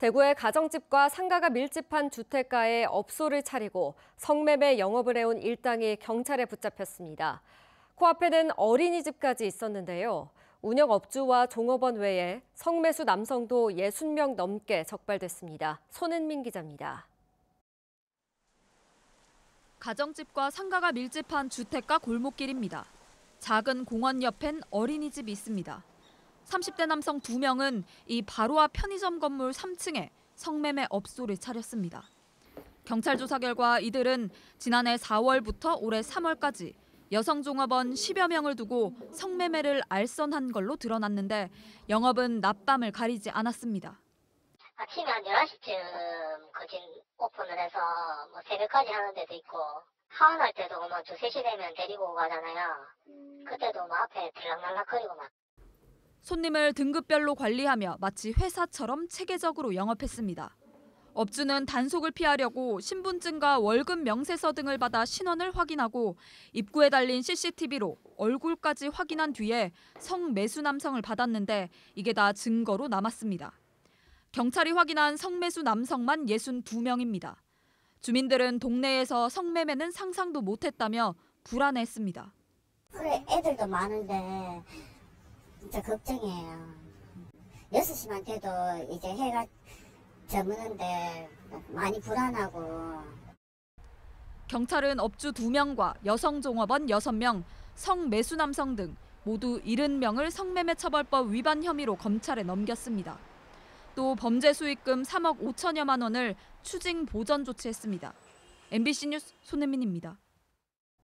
대구의 가정집과 상가가 밀집한 주택가에 업소를 차리고 성매매 영업을 해온 일당이 경찰에 붙잡혔습니다. 코앞에는 어린이집까지 있었는데요. 운영업주와 종업원 외에 성매수 남성도 60명 넘게 적발됐습니다. 손은민 기자입니다. 가정집과 상가가 밀집한 주택가 골목길입니다. 작은 공원 옆엔 어린이집이 있습니다. 30대 남성 2명은 이 바로 앞 편의점 건물 3층에 성매매 업소를 차렸습니다. 경찰 조사 결과 이들은 지난해 4월부터 올해 3월까지 여성 종업원 10여 명을 두고 성매매를 알선한 걸로 드러났는데 영업은 낮밤을 가리지 않았습니다. 아침에 한 11시쯤 거진 오픈을 해서 새벽까지 하는 데도 있고 하원할 때도 2, 3시 되면 데리고 가잖아요. 그때도 앞에 들락날락거리고 막. 손님을 등급별로 관리하며 마치 회사처럼 체계적으로 영업했습니다. 업주는 단속을 피하려고 신분증과 월급 명세서 등을 받아 신원을 확인하고 입구에 달린 CCTV로 얼굴까지 확인한 뒤에 성매수 남성을 받았는데 이게 다 증거로 남았습니다. 경찰이 확인한 성매수 남성만 62명입니다. 주민들은 동네에서 성매매는 상상도 못했다며 불안해했습니다. 그래, 애들도 많은데 진짜 걱정이에요. 6시만 돼도 이제 해가 저무는데 많이 불안하고. 경찰은 업주 2명과 여성 종업원 6명, 성매수 남성 등 모두 70명을 성매매처벌법 위반 혐의로 검찰에 넘겼습니다. 또 범죄 수익금 3억 5천여만 원을 추징 보전 조치했습니다. MBC 뉴스 손은민입니다.